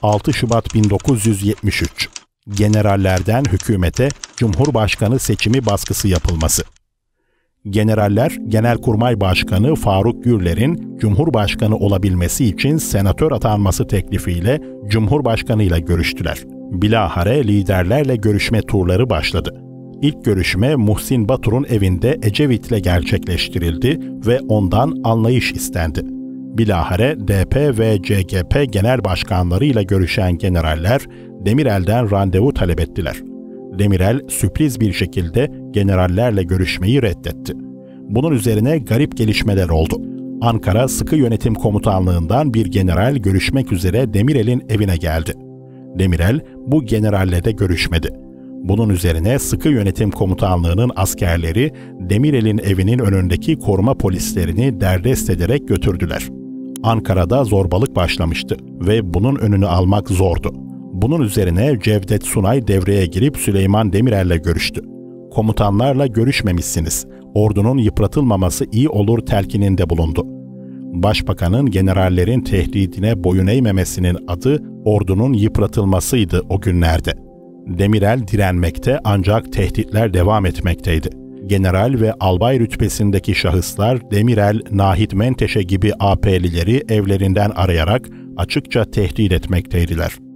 6 Şubat 1973. Generallerden hükümete Cumhurbaşkanı seçimi baskısı yapılması. Generaller, Genelkurmay Başkanı Faruk Gürler'in Cumhurbaşkanı olabilmesi için senatör atanması teklifiyle Cumhurbaşkanı ile görüştüler. Bilahare liderlerle görüşme turları başladı. İlk görüşme Muhsin Batur'un evinde Ecevit'le gerçekleştirildi ve ondan anlayış istendi. Bilahare DP ve CGP genel başkanlarıyla görüşen generaller Demirel'den randevu talep ettiler. Demirel sürpriz bir şekilde generallerle görüşmeyi reddetti. Bunun üzerine garip gelişmeler oldu. Ankara Sıkı Yönetim Komutanlığından bir general görüşmek üzere Demirel'in evine geldi. Demirel bu generalle de görüşmedi. Bunun üzerine Sıkı Yönetim Komutanlığı'nın askerleri Demirel'in evinin önündeki koruma polislerini derdest ederek götürdüler. Ankara'da zorbalık başlamıştı ve bunun önünü almak zordu. Bunun üzerine Cevdet Sunay devreye girip Süleyman Demirel'le görüştü. Komutanlarla görüşmemişsiniz, ordunun yıpratılmaması iyi olur telkininde bulundu. Başbakanın generallerin tehdidine boyun eğmemesinin adı ordunun yıpratılmasıydı o günlerde. Demirel direnmekte ancak tehditler devam etmekteydi. General ve albay rütbesindeki şahıslar Demirel, Nahit Menteşe gibi AP'lileri evlerinden arayarak açıkça tehdit etmekteydiler.